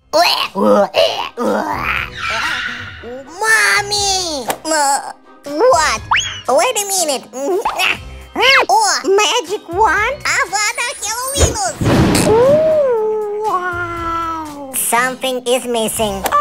Mommy! What? Wait a minute. Oh, Magic wand? Avada Kelovinus! Ooh, wow! Something is missing.